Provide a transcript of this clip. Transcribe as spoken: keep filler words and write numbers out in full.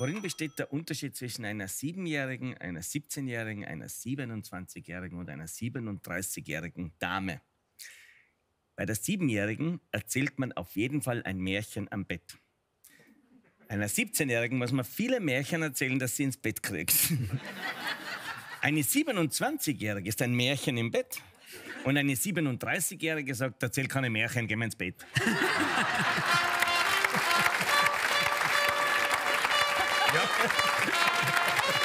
Worin besteht der Unterschied zwischen einer Siebenjährigen, einer Siebzehnjährigen, einer Siebenundzwanzigjährigen und einer Siebenunddreißigjährigen Dame? Bei der Siebenjährigen erzählt man auf jeden Fall ein Märchen am Bett. Einer Siebzehnjährigen muss man viele Märchen erzählen, dass sie ins Bett kriegt. Eine Siebenundzwanzigjährige ist ein Märchen im Bett. Und eine Siebenunddreißigjährige sagt, erzähl keine Märchen, geh mal ins Bett. Ja.